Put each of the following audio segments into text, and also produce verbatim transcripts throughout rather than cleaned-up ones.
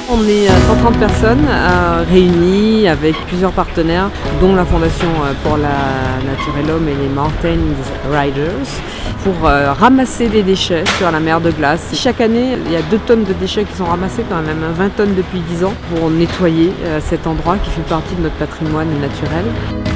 On est cent trente personnes euh, réunies avec plusieurs partenaires, dont la Fondation pour la Nature et l'Homme et les Mountain Riders, pour euh, ramasser des déchets sur la mer de glace. Chaque année, il y a deux tonnes de déchets qui sont ramassés, quand même vingt tonnes depuis dix ans, pour nettoyer euh, cet endroit qui fait partie de notre patrimoine naturel.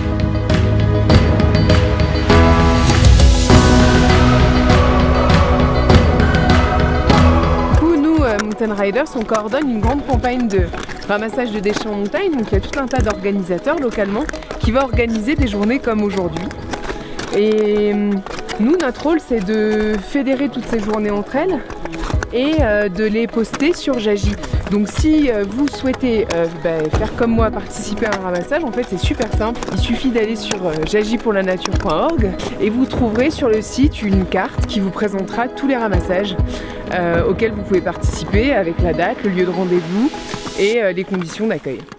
Mountain Riders, on coordonne une grande campagne de ramassage de déchets en montagne. Donc il y a tout un tas d'organisateurs localement qui vont organiser des journées comme aujourd'hui. Et nous, notre rôle, c'est de fédérer toutes ces journées entre elles et euh, de les poster sur Jagi. Donc si euh, vous souhaitez euh, bah, faire comme moi, participer à un ramassage, en fait c'est super simple. Il suffit d'aller sur euh, jagi pour la nature point org et vous trouverez sur le site une carte qui vous présentera tous les ramassages euh, auxquels vous pouvez participer, avec la date, le lieu de rendez-vous et euh, les conditions d'accueil.